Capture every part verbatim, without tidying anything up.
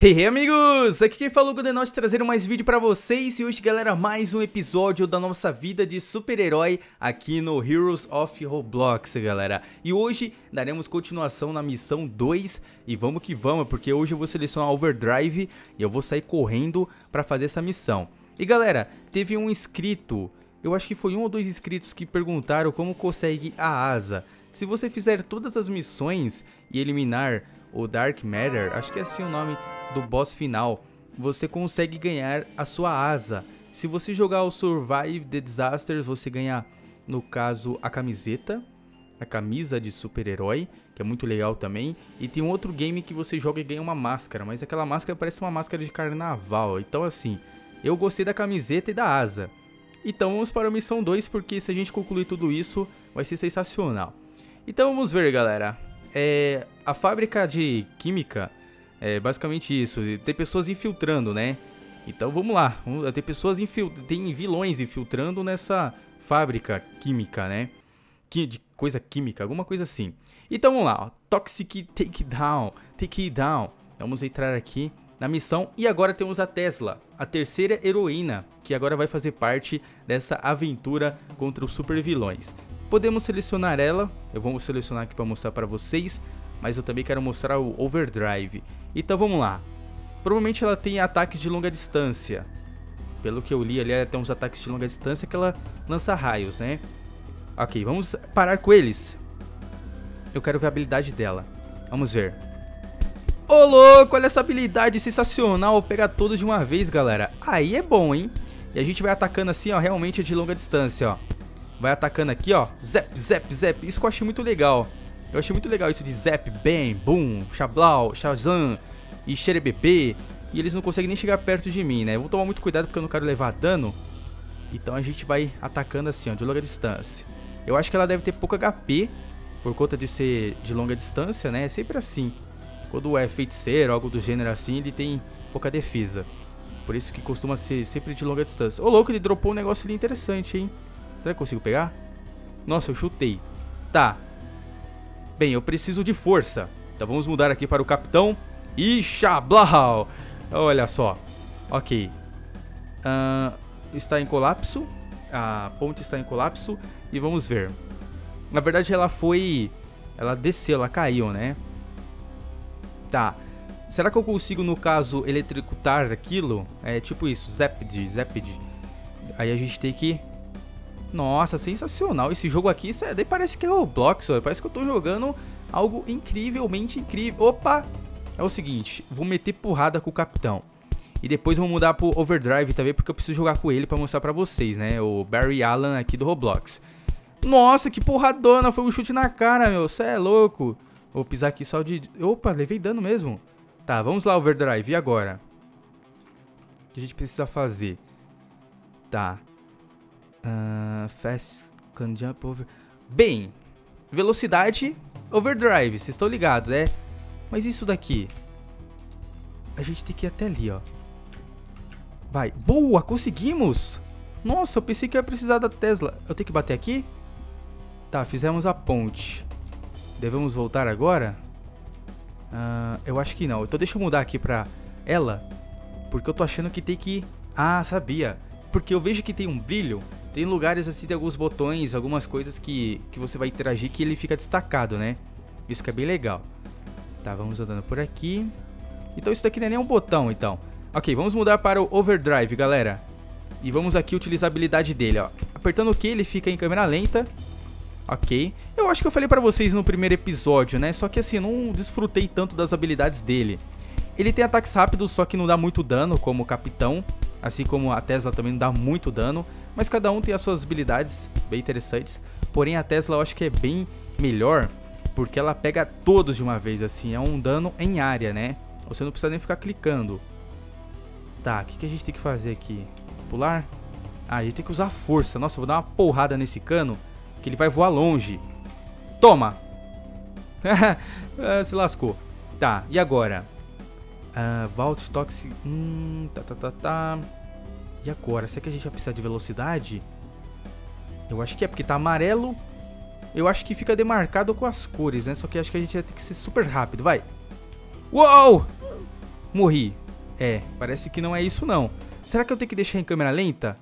Hey, hey amigos, aqui quem falou é o Godenote trazendo mais vídeo pra vocês. E hoje, galera, mais um episódio da nossa vida de super-herói aqui no Heroes of Roblox, galera. E hoje daremos continuação na missão dois e vamos que vamos, porque hoje eu vou selecionar Overdrive e eu vou sair correndo pra fazer essa missão. E galera, teve um inscrito, eu acho que foi um ou dois inscritos que perguntaram como consegue a asa. Se você fizer todas as missões e eliminar o Dark Matter, acho que é assim o nome do boss final, você consegue ganhar a sua asa. Se você jogar o Survive the Disasters, você ganha, no caso, a camiseta, a camisa de super-herói, que é muito legal também. E tem um outro game que você joga e ganha uma máscara, mas aquela máscara parece uma máscara de carnaval. Então assim, eu gostei da camiseta e da asa. Então vamos para a missão dois, porque se a gente concluir tudo isso, vai ser sensacional. Então vamos ver, galera. É, a fábrica de química é basicamente isso. Tem pessoas infiltrando, né? Então vamos lá. Tem pessoas infiltrando, tem vilões infiltrando nessa fábrica química, né? De coisa química, alguma coisa assim. Então vamos lá. Ó. Toxic Takedown. Take down. Vamos entrar aqui na missão. E agora temos a Tesla, a terceira heroína, que agora vai fazer parte dessa aventura contra os super vilões. Podemos selecionar ela, eu vou selecionar aqui para mostrar para vocês, mas eu também quero mostrar o Overdrive. Então vamos lá. Provavelmente ela tem ataques de longa distância. Pelo que eu li ali, ela tem uns ataques de longa distância que ela lança raios, né? Ok, vamos parar com eles. Eu quero ver a habilidade dela. Vamos ver. Ô louco, olha essa habilidade sensacional. Vou pegar todos de uma vez, galera. Aí é bom, hein? E a gente vai atacando assim, ó, realmente de longa distância, ó. Vai atacando aqui, ó, zap, zap, zap. Isso que eu achei muito legal. Eu achei muito legal isso de zap, bam, boom, xablau, shazam e xerebebê. E eles não conseguem nem chegar perto de mim, né? Vou tomar muito cuidado porque eu não quero levar dano. Então a gente vai atacando assim, ó, de longa distância. Eu acho que ela deve ter pouco H P, por conta de ser de longa distância, né? É sempre assim. Quando é feiticeiro, algo do gênero assim, ele tem pouca defesa. Por isso que costuma ser sempre de longa distância. Ô louco, ele dropou um negócio ali interessante, hein? Será que eu consigo pegar? Nossa, eu chutei. Tá. Bem, eu preciso de força. Então vamos mudar aqui para o capitão. E xablau! Olha só. Ok. Uh, está em colapso. A ponte está em colapso. E vamos ver. Na verdade ela foi... Ela desceu, ela caiu, né? Tá. Será que eu consigo, no caso, eletrocutar aquilo? É tipo isso. Zapid, Zapid. Aí a gente tem que... Nossa, sensacional. Esse jogo aqui, isso é, daí parece que é Roblox, ó. Parece que eu tô jogando algo incrivelmente incrível. Opa! É o seguinte, vou meter porrada com o capitão. E depois vou mudar pro Overdrive também, porque eu preciso jogar com ele pra mostrar pra vocês, né? O Barry Allen aqui do Roblox. Nossa, que porradona! Foi um chute na cara, meu. Cê é louco. Vou pisar aqui só de... Opa, levei dano mesmo. Tá, vamos lá, Overdrive. E agora? O que a gente precisa fazer? Tá. Uh, fast can jump over. Bem, velocidade, overdrive, vocês estão ligados, né? Mas isso daqui, a gente tem que ir até ali, ó. Vai, boa, conseguimos. Nossa, eu pensei que eu ia precisar da Tesla. Eu tenho que bater aqui? Tá, fizemos a ponte. Devemos voltar agora? Uh, eu acho que não. Então deixa eu mudar aqui pra ela, porque eu tô achando que tem que... Ah, sabia. Porque eu vejo que tem um brilho. Tem lugares assim, tem alguns botões, algumas coisas que, que você vai interagir que ele fica destacado, né? Isso que é bem legal. Tá, vamos andando por aqui. Então isso daqui não é nem um botão, então. Ok, vamos mudar para o Overdrive, galera. E vamos aqui utilizar a habilidade dele, ó. Apertando o Q, ele fica em câmera lenta. Ok. Eu acho que eu falei pra vocês no primeiro episódio, né? Só que assim, eu não desfrutei tanto das habilidades dele. Ele tem ataques rápidos, só que não dá muito dano, como o capitão. Assim como a Tesla também não dá muito dano. Mas cada um tem as suas habilidades bem interessantes. Porém a Tesla eu acho que é bem melhor, porque ela pega todos de uma vez, assim. É um dano em área, né? Você não precisa nem ficar clicando. Tá, o que, que a gente tem que fazer aqui? Pular? Ah, a gente tem que usar força. Nossa, eu vou dar uma porrada nesse cano, que ele vai voar longe. Toma! Se lascou. Tá, e agora? Uh, Vault Toxic... Hum, tá, tá, tá, tá... E agora? Será que a gente vai precisar de velocidade? Eu acho que é, porque tá amarelo. Eu acho que fica demarcado com as cores, né? Só que acho que a gente vai ter que ser super rápido, vai. Uou! Morri. É, parece que não é isso não. Será que eu tenho que deixar em câmera lenta?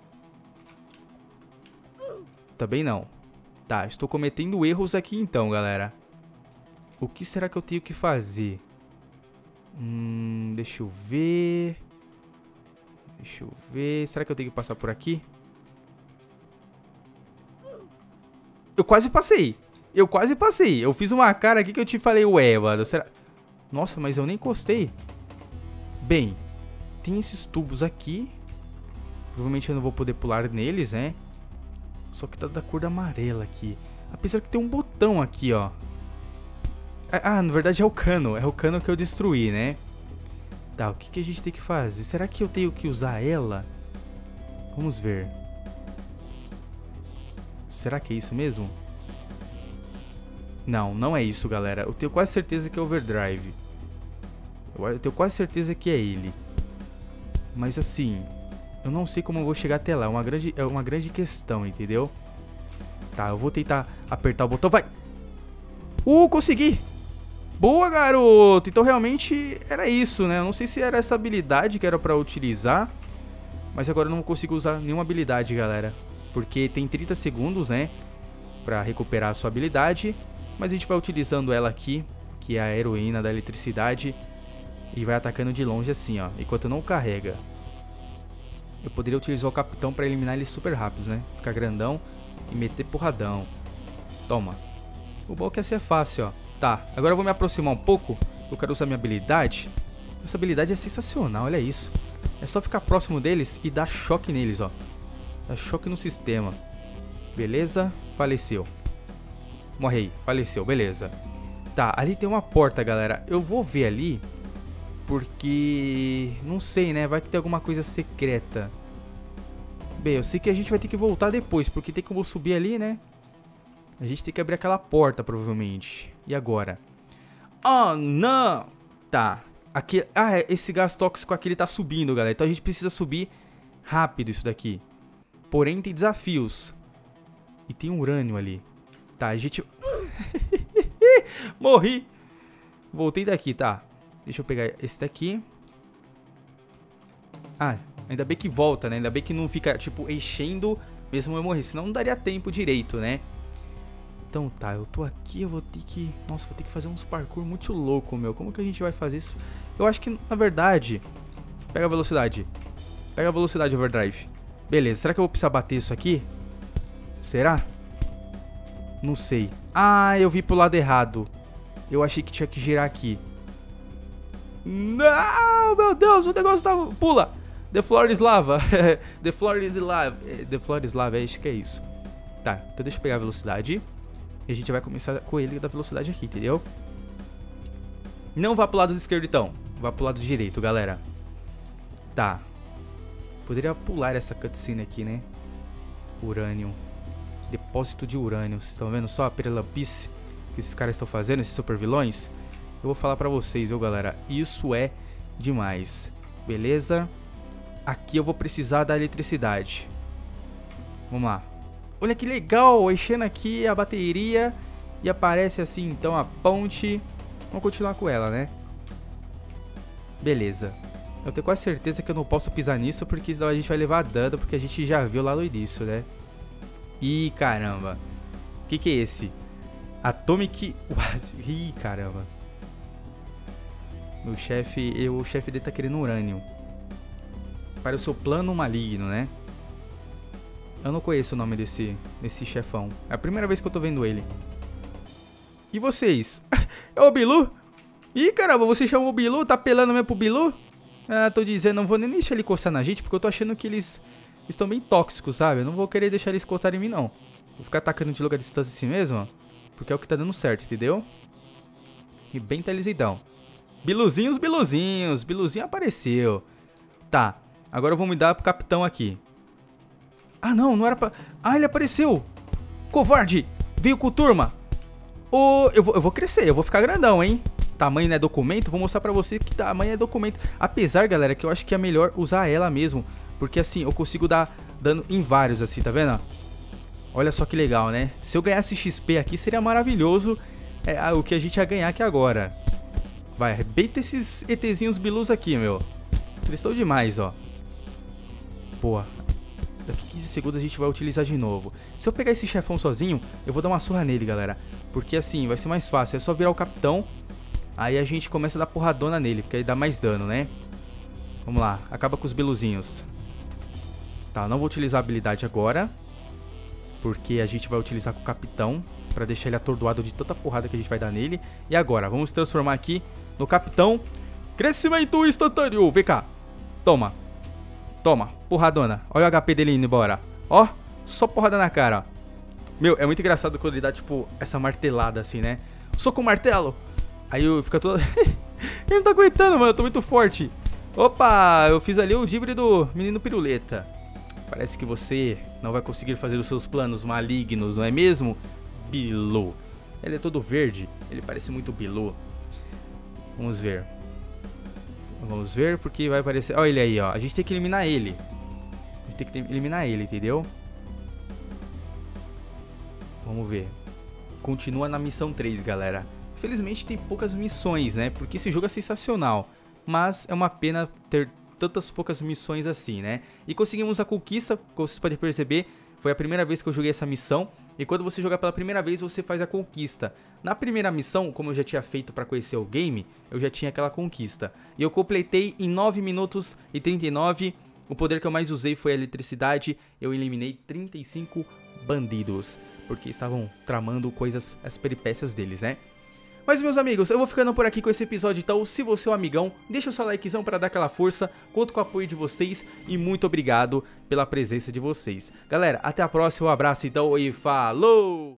Também não. Tá, estou cometendo erros aqui então, galera. O que será que eu tenho que fazer? Hum, deixa eu ver. Deixa eu ver. Será que eu tenho que passar por aqui? Eu quase passei. Eu quase passei. Eu fiz uma cara aqui que eu te falei, ué, mano, será... Nossa, mas eu nem encostei. Bem, tem esses tubos aqui. Provavelmente eu não vou poder pular neles, né? Só que tá da cor da amarela aqui. Apesar que tem um botão aqui, ó. Ah, na verdade é o cano. É o cano que eu destruí, né? Tá, o que, que a gente tem que fazer? Será que eu tenho que usar ela? Vamos ver. Será que é isso mesmo? Não, não é isso, galera. Eu tenho quase certeza que é overdrive. Eu tenho quase certeza que é ele. Mas assim, eu não sei como eu vou chegar até lá. É uma grande, é uma grande questão, entendeu? Tá, eu vou tentar apertar o botão. Vai! Uh, consegui! Boa, garoto! Então realmente era isso, né? Eu não sei se era essa habilidade que era pra utilizar. Mas agora eu não consigo usar nenhuma habilidade, galera. Porque tem trinta segundos, né? Pra recuperar a sua habilidade. Mas a gente vai utilizando ela aqui, que é a heroína da eletricidade. E vai atacando de longe assim, ó. Enquanto não carrega. Eu poderia utilizar o capitão pra eliminar eles super rápidos, né? Ficar grandão e meter porradão. Toma. O bom é que assim é fácil, ó. Tá, agora eu vou me aproximar um pouco. Eu quero usar minha habilidade. Essa habilidade é sensacional, olha isso. É só ficar próximo deles e dar choque neles, ó. Dá choque no sistema. Beleza, faleceu. Morrei, faleceu, beleza. Tá, ali tem uma porta, galera. Eu vou ver ali, porque... não sei, né? Vai que tem alguma coisa secreta. Bem, eu sei que a gente vai ter que voltar depois, porque tem como subir ali, né? A gente tem que abrir aquela porta, provavelmente. E agora? Oh, não! Tá. Aqui... Ah, esse gás tóxico aqui, ele tá subindo, galera. Então a gente precisa subir rápido isso daqui. Porém, tem desafios. E tem urânio ali. Tá, a gente... Morri! Voltei daqui, tá. Deixa eu pegar esse daqui. Ah, ainda bem que volta, né? Ainda bem que não fica, tipo, enchendo mesmo eu morrer. Senão não daria tempo direito, né? Então tá, eu tô aqui, eu vou ter que... Nossa, vou ter que fazer uns parkour muito louco, meu. Como que a gente vai fazer isso? Eu acho que, na verdade... Pega a velocidade. Pega a velocidade, overdrive. Beleza, será que eu vou precisar bater isso aqui? Será? Não sei. Ah, eu vi pro lado errado. Eu achei que tinha que girar aqui. Não, meu Deus, o negócio tá... Pula! The floor is lava. The floor is lava. The floor is lava, acho que é isso. Tá, então deixa eu pegar a velocidade. E a gente vai começar com ele da velocidade aqui, entendeu? Não vá pro lado esquerdo, então. Vá pro lado direito, galera. Tá. Poderia pular essa cutscene aqui, né? Urânio. Depósito de urânio. Vocês estão vendo só a perelampice que esses caras estão fazendo, esses super vilões? Eu vou falar pra vocês, viu, galera? Isso é demais. Beleza? Aqui eu vou precisar da eletricidade. Vamos lá. Olha que legal, enchendo aqui a bateria e aparece assim então a ponte. Vamos continuar com ela, né? Beleza. Eu tenho quase certeza que eu não posso pisar nisso, porque senão a gente vai levar dano, porque a gente já viu lá no início, né? Ih, caramba. O que que é esse? Atomic... Ih, caramba. Meu chefe... O chefe dele tá querendo urânio. Para o seu plano maligno, né? Eu não conheço o nome desse, desse chefão. É a primeira vez que eu tô vendo ele. E vocês? É o Bilu? Ih, caramba, você chamou o Bilu? Tá apelando mesmo pro Bilu? Ah, tô dizendo, não vou nem deixar ele encostar na gente, porque eu tô achando que eles estão bem tóxicos, sabe? Eu não vou querer deixar eles encostarem em mim, não. Vou ficar atacando de longa distância assim mesmo, ó. Porque é o que tá dando certo, entendeu? E bem inteligentão. Biluzinhos, Biluzinhos. Biluzinho apareceu. Tá, agora eu vou me dar pro capitão aqui. Ah, não, não era pra... Ah, ele apareceu. Covarde. Veio com turma. Oh, eu, vou, eu vou crescer, eu vou ficar grandão, hein? Tamanho não é documento, vou mostrar pra você que tamanho é documento. Apesar, galera, que eu acho que é melhor usar ela mesmo. Porque assim, eu consigo dar dano em vários assim, tá vendo? Olha só que legal, né? Se eu ganhasse X P aqui, seria maravilhoso. É o que a gente ia ganhar aqui agora. Vai, arrebenta esses ETzinhos bilus aqui, meu. Eles estão demais, ó. Boa. Daqui quinze segundos a gente vai utilizar de novo. Se eu pegar esse chefão sozinho, eu vou dar uma surra nele, galera. Porque assim, vai ser mais fácil. É só virar o capitão. Aí a gente começa a dar porradona nele, porque aí dá mais dano, né? Vamos lá, acaba com os beluzinhos. Tá, não vou utilizar a habilidade agora. Porque a gente vai utilizar com o capitão. Pra deixar ele atordoado de tanta porrada que a gente vai dar nele. E agora, vamos transformar aqui no capitão. Crescimento instantâneo. Vem cá. Toma. Toma, porradona. Olha o H P dele indo embora. Ó, só porrada na cara, ó. Meu, é muito engraçado quando ele dá, tipo, essa martelada assim, né? Soco com martelo. Aí eu fica todo... Ele não tá aguentando, mano. Eu tô muito forte. Opa, eu fiz ali o drible do menino piruleta. Parece que você não vai conseguir fazer os seus planos malignos, não é mesmo? Bilu. Ele é todo verde. Ele parece muito Bilu. Vamos ver. Vamos ver porque vai aparecer... Olha ele aí, ó. A gente tem que eliminar ele. A gente tem que eliminar ele, entendeu? Vamos ver. Continua na missão três, galera. Infelizmente tem poucas missões, né? Porque esse jogo é sensacional. Mas é uma pena ter tantas poucas missões assim, né? E conseguimos a conquista, como vocês podem perceber. Foi a primeira vez que eu joguei essa missão. E quando você jogar pela primeira vez, você faz a conquista. Na primeira missão, como eu já tinha feito para conhecer o game, eu já tinha aquela conquista. E eu completei em nove minutos e trinta e nove. O poder que eu mais usei foi a eletricidade. Eu eliminei trinta e cinco bandidos. Porque estavam tramando coisas, as peripécias deles, né? Mas, meus amigos, eu vou ficando por aqui com esse episódio, então, se você é um amigão, deixa o seu likezão para dar aquela força, conto com o apoio de vocês e muito obrigado pela presença de vocês. Galera, até a próxima, um abraço então e falou!